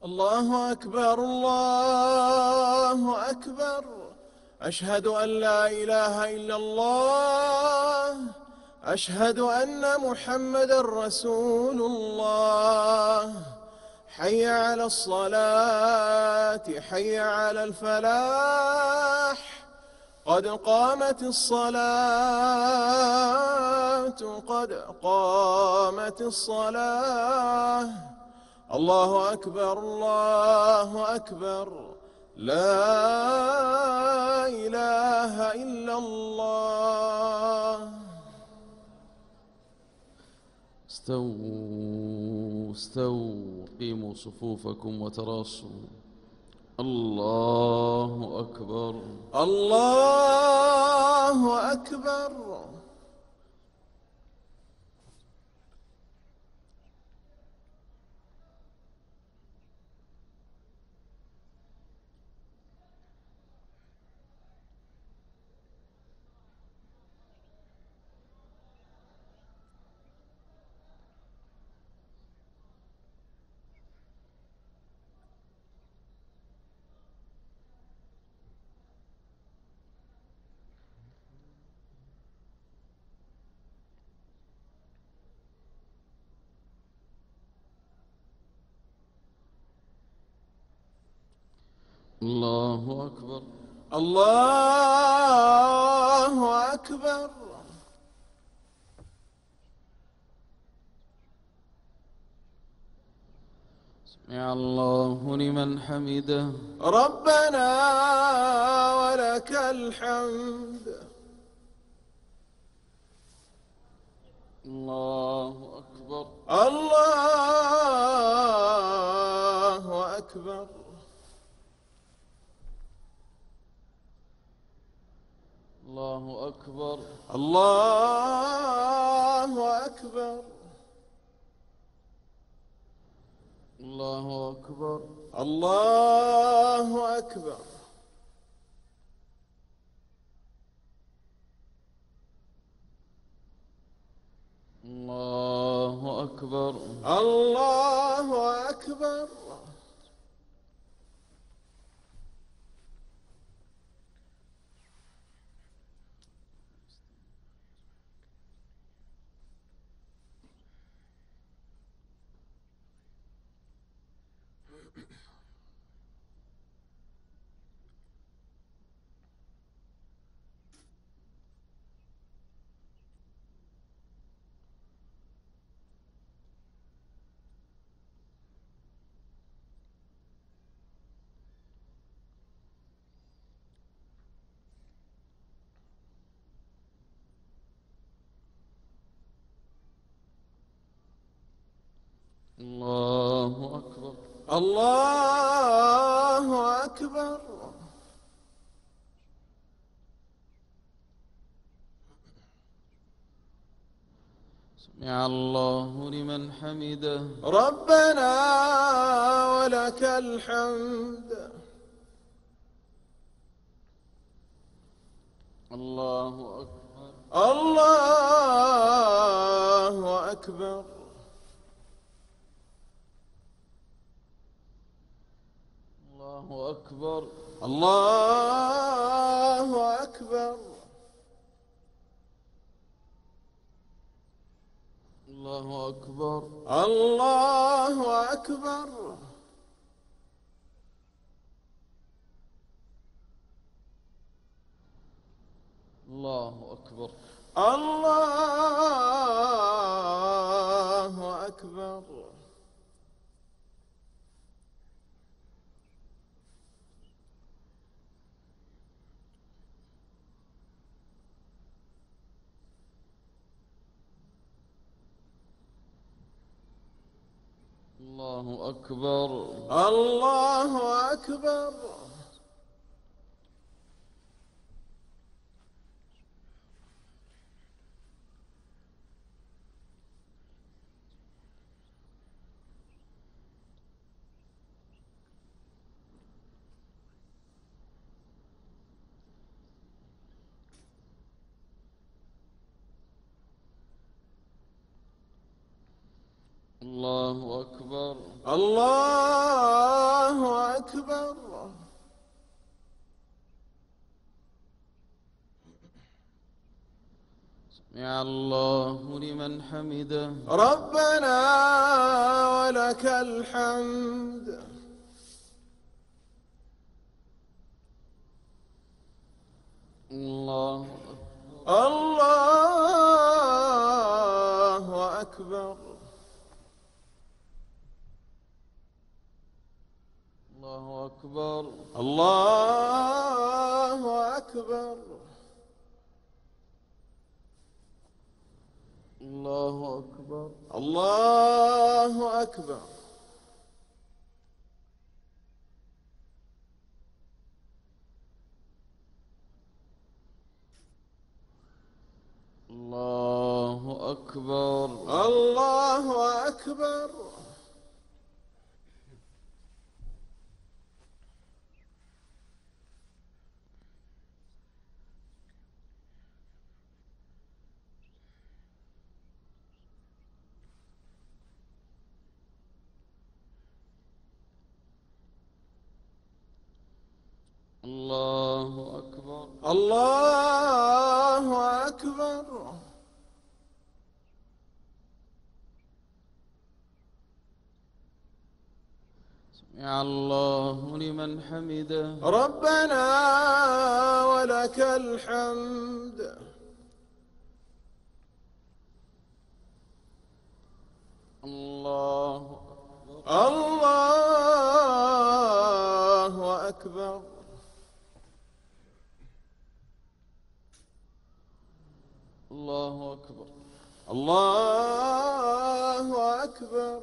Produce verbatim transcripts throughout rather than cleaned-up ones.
الله أكبر الله أكبر. أشهد أن لا إله إلا الله. أشهد أن محمدًا رسول الله. حي على الصلاة حي على الفلاح. قد قامت الصلاة قد قامت الصلاة. الله أكبر الله أكبر. لا إله إلا الله. استووا استووا قيموا صفوفكم وتراصوا. الله أكبر الله أكبر. الله أكبر الله أكبر. سمع الله لمن حمده. ربنا ولك الحمد. الله أكبر الله أكبر. الله أكبر الله أكبر. الله أكبر الله أكبر. الله أكبر الله أكبر. الله أكبر الله أكبر. سمع الله لمن حمده. ربنا ولك الحمد. الله أكبر الله أكبر. الله أكبر الله أكبر. الله أكبر الله أكبر. الله أكبر الله أكبر. الله أكبر الله أكبر. الله أكبر الله سمع الله لمن حمده. ربنا ولك الحمد. الله الله أكبر. الله أكبر. الله أكبر. الله أكبر. الله أكبر. الله أكبر. الله أكبر. الله أكبر. الله أكبر. سمع الله لمن حمده. ربنا ولك الحمد. الله الله أكبر. الله أكبر. الله أكبر.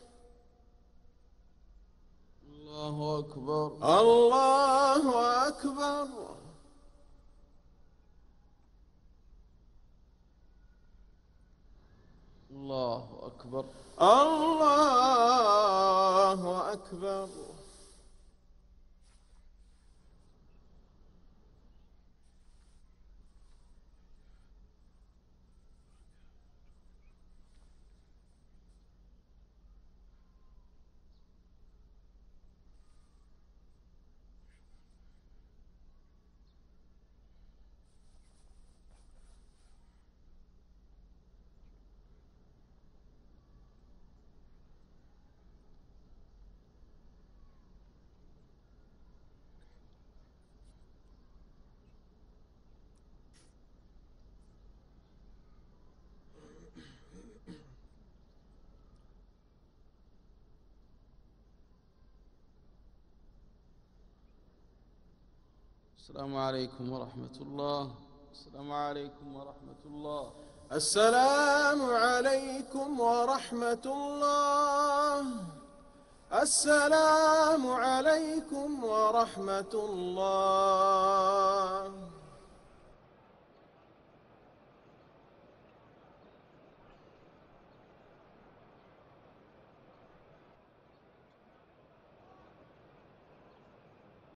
الله أكبر. الله أكبر. الله أكبر. الله أكبر. السلام عليكم ورحمة الله. السلام عليكم ورحمة الله. السلام عليكم ورحمة الله. السلام عليكم ورحمة الله.